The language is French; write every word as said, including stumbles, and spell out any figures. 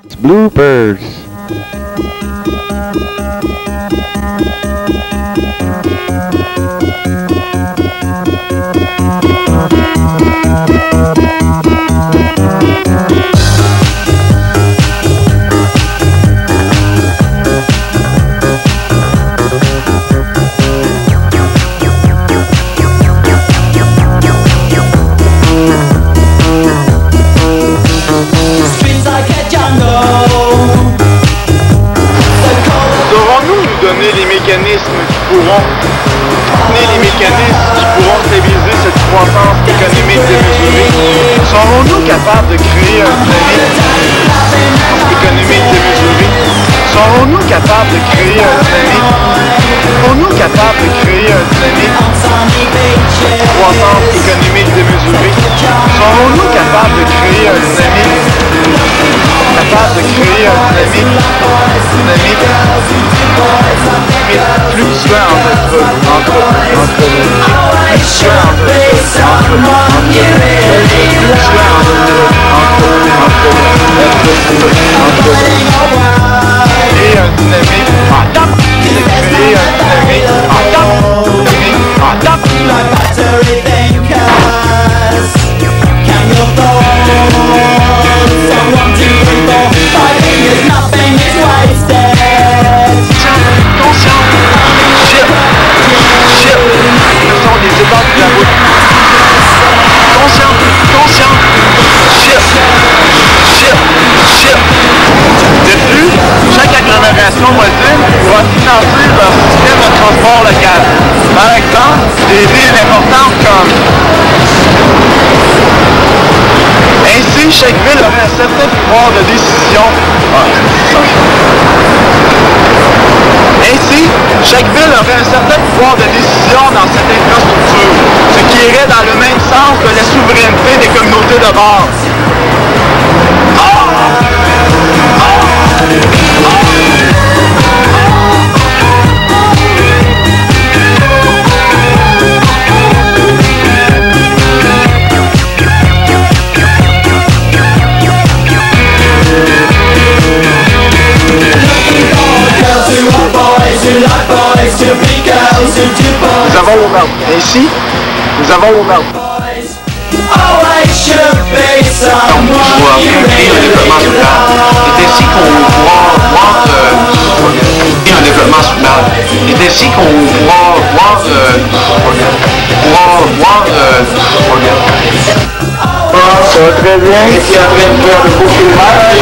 Bloopers. Les mécanismes qui pourront soutenir les mécanismes qui pourront stabiliser cette croissance économique démesurée? Serons-nous capables de créer un dynamique économique démesuré? Serons-nous capables de créer un dynamique? Serons-nous capables de créer un dynamique croissance économique démesurée? Serons-nous capables de créer un dynamique capable de créer un dynamique dynamique fluctuant entre entre entre fluctuant entre entre et un dynamique adapte de créer un dynamique adapte dynamique adapte voisine pourra financer leur système de transport local. Par exemple, des villes importantes comme... Ainsi, chaque ville aurait un certain pouvoir de décision. Ah, Ainsi, chaque ville aurait un certain pouvoir de décision dans cette infrastructure, ce qui irait dans le même sens de la souveraineté des communautés de base. Oh! Oh! Oh! Nous avons l'honneur. Ainsi, nous avons l'honneur. Donc, pouvoir créer un développement soutenable. C'est ainsi qu'on pourra voir euh, un développement soutenable. C'est ainsi qu'on pourra voir euh, pourra voir euh, ça va très bien. Et qui est en train de faire le beau filmage.